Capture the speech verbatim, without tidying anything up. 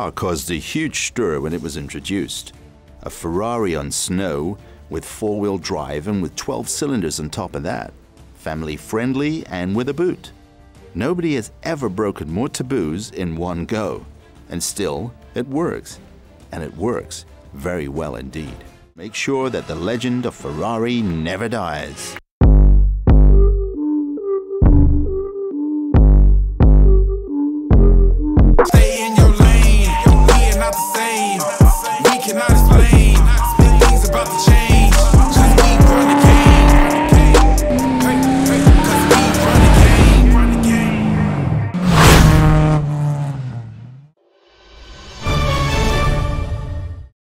car caused a huge stir when it was introduced. A Ferrari on snow, with four-wheel drive and with twelve cylinders on top of that. Family-friendly and with a boot. Nobody has ever broken more taboos in one go. And still, it works. And it works very well indeed. Make sure that the legend of Ferrari never dies. Stay in your lane, we are not the same. We cannot explain. Big things about to change.